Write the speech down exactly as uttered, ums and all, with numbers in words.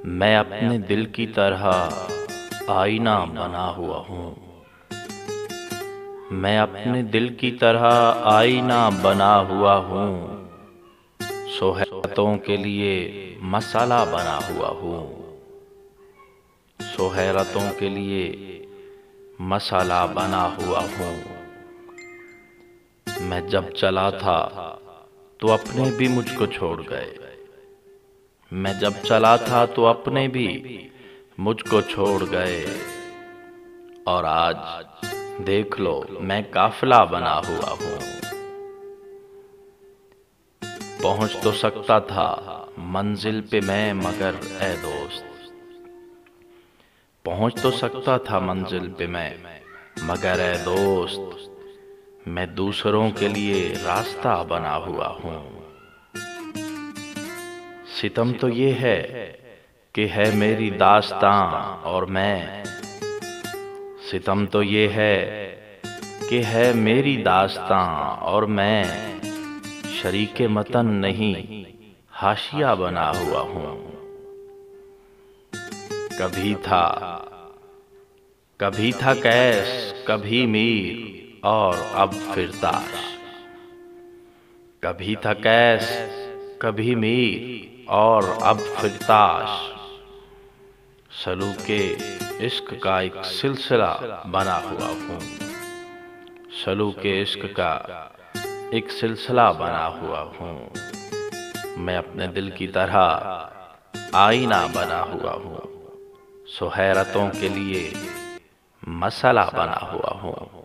मैं अपने दिल की तरह आईना बना हुआ हूँ। मैं अपने दिल की तरह आईना बना हुआ हूँ। सोहरातों के लिए मसाला बना हुआ हूँ। सोहरातों के लिए मसाला बना हुआ हूँ। मैं जब चला था तो अपने भी मुझको छोड़ गए। मैं जब चला था तो अपने भी मुझको छोड़ गए। और आज देख लो मैं काफिला बना हुआ हूँ। पहुंच तो सकता था मंजिल पे मैं, मगर ए दोस्त, पहुंच तो सकता था मंजिल पे मैं, मगर ए दोस्त, मैं दूसरों के लिए रास्ता बना हुआ हूँ। सितम तो ये है कि है मेरी दास्तां और मैं, सितम तो ये है कि है मेरी दास्तां और मैं शरीके मतन नहीं, हाशिया बना हुआ हूँ। कभी था कभी था कैस, कभी मीर और अब फिर ताश। कभी था कैस, कभी मीर और अब फिर ताश। सलूके इश्क का एक सिलसिला बना हुआ हूँ। सलूके इश्क का एक सिलसिला बना हुआ हूँ। मैं अपने दिल की तरह आईना बना हुआ हूँ। सुहैरतों के लिए मसाला बना हुआ हूँ।